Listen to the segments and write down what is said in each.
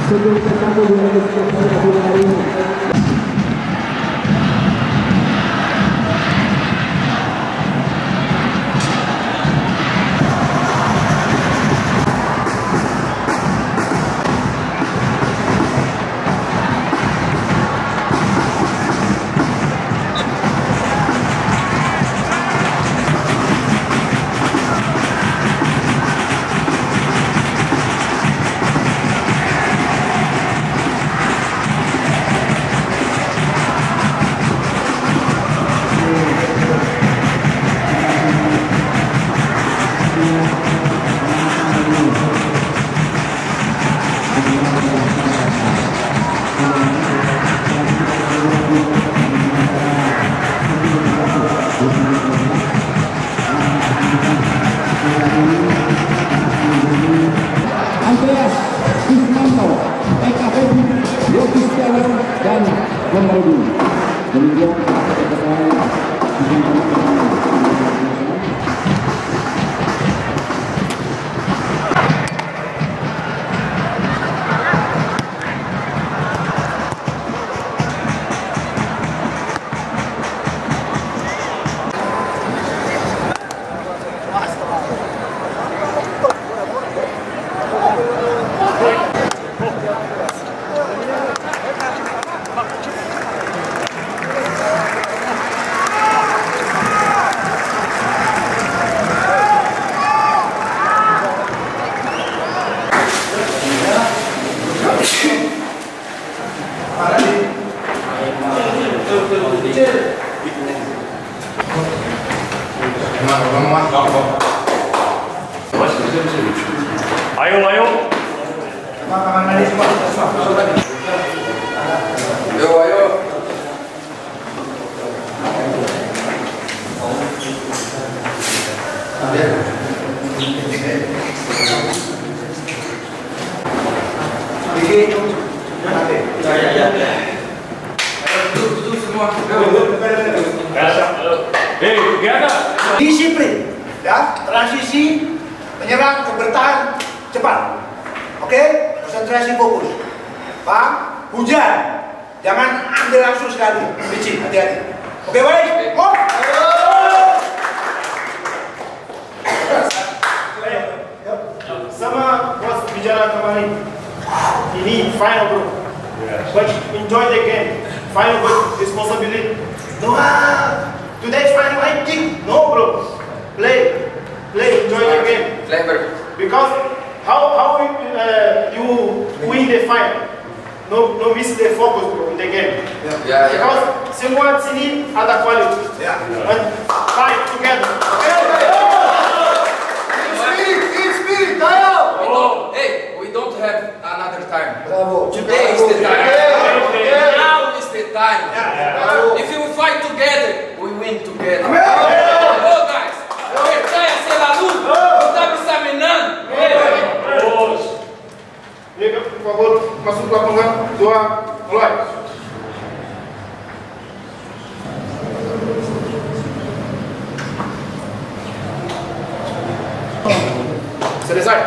sebelum bersatu 2021 hari ini. Andreas Ismanto, EKPB, Yogi Setiawan, dan Komarudi. Kemudian Ayo. Ayo. Disiplin ya, transisi menyerang ke bertahan cepat. Oke, konsentrasi fokus. Pak, hujan, jangan ambil langsung sekali. Licin, hati-hati. Oke, baik. Go. Sama bos bicara kemarin. Ini final bro. But enjoy the game. Final with responsibility. No, today's final I think. No bro. Play, enjoy the game. Clever. Because how you win the final? No miss the focus bro in the game. Yeah. Because semua sini ada quality. Ya. And fight together. Spirit, ayo. We don't have another time. Bravo. Today is the time. Okay. Now is the time. Bravo. If we fight together, we win together. Amen. Go guys. Percaya ser a luz. Não tá me examinando. Liga, por favor, masuk ke lapangan. 2, mulai. Selesai.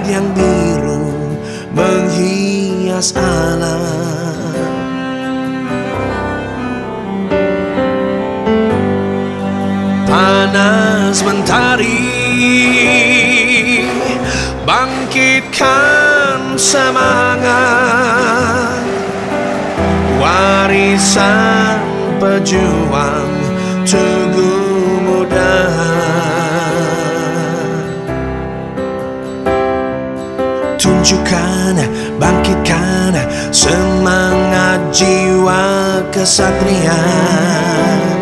yang biru menghias alam. Panas mentari bangkitkan semangat, warisan pejuang Tugu Muda. Tunjukkan, bangkitkan semangat jiwa kesatrian.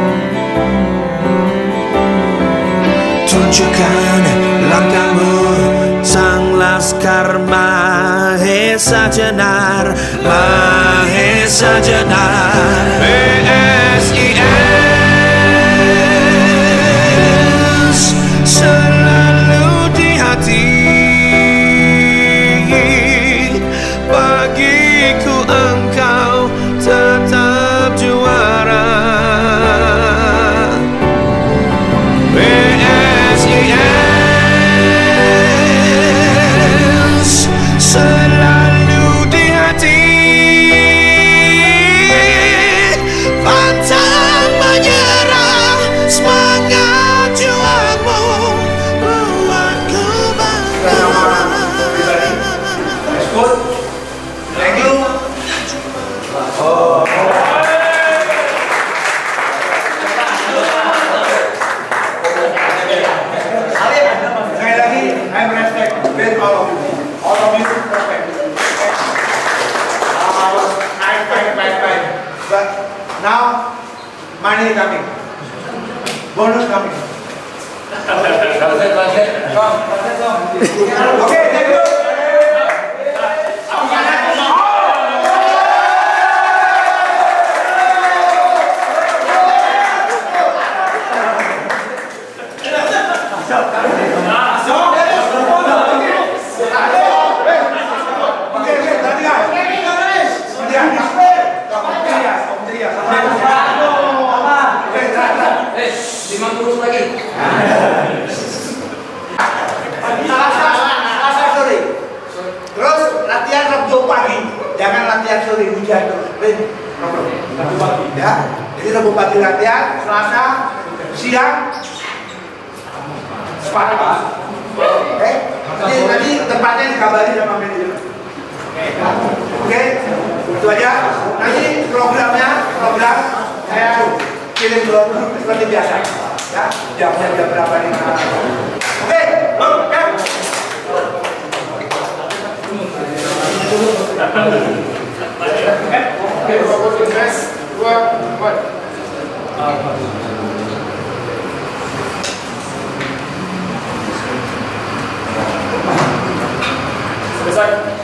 Tunjukkan langkahmu, sang laskar Mahesa Jenar, Mahesa Jenar. PSIS selalu di hati, bagiku engkau tetap juara. PSIS selalu di hati, pantang menyerah, semangat juangmu buatku bangga. Thank you. Sekali lagi, I respect with all of you. All of you respect. Fine. But now, money coming. Bonus coming. Okay, thank you. Terus latihan Rabu pagi, jangan latihan sore hujan terus. Rabu pagi, ya. Jadi Rabu pagi latihan, Selasa siang sepatu. Oke, nanti tempatnya dikabari sama manajer. Oke, itu aja. Nanti program saya kirim dulu seperti biasa. Ya, jamnya jam berapa nih? Oke, Selesai.